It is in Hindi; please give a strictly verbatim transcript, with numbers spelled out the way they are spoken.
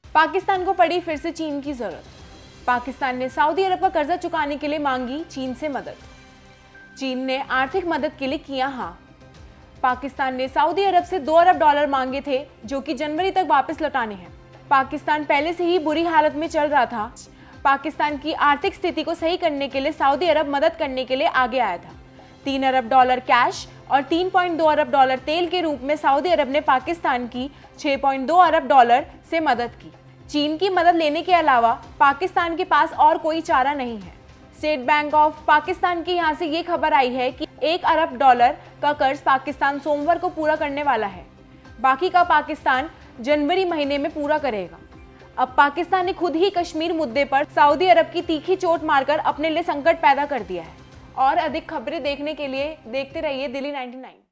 पाकिस्तान को पड़ी फिर से चीन की जरूरत। पाकिस्तान ने सऊदी अरब का कर्जा चुकाने के लिए मांगी चीन से मदद। चीन ने आर्थिक मदद के लिए किया हाँ। पाकिस्तान ने सऊदी अरब से दो अरब डॉलर मांगे थे, जो कि जनवरी तक वापस लौटाने हैं। पाकिस्तान पहले से ही बुरी हालत में चल रहा था। पाकिस्तान की आर्थिक स्थिति को सही करने के लिए सऊदी अरब मदद करने के लिए आगे आया था। तीन अरब डॉलर कैश और तीन पॉइंट दो अरब डॉलर तेल के रूप में सऊदी अरब ने पाकिस्तान की छह पॉइंट दो अरब डॉलर से मदद की। चीन की मदद लेने के अलावा पाकिस्तान के पास और कोई चारा नहीं है। स्टेट बैंक ऑफ पाकिस्तान की यहाँ से ये खबर आई है कि एक अरब डॉलर का कर्ज पाकिस्तान सोमवार को पूरा करने वाला है। बाकी का पाकिस्तान जनवरी महीने में पूरा करेगा। अब पाकिस्तान ने खुद ही कश्मीर मुद्दे पर सऊदी अरब की तीखी चोट मारकर अपने लिए संकट पैदा कर दिया है। और अधिक खबरें देखने के लिए देखते रहिए दिल्ली नाइन्टी नाइन।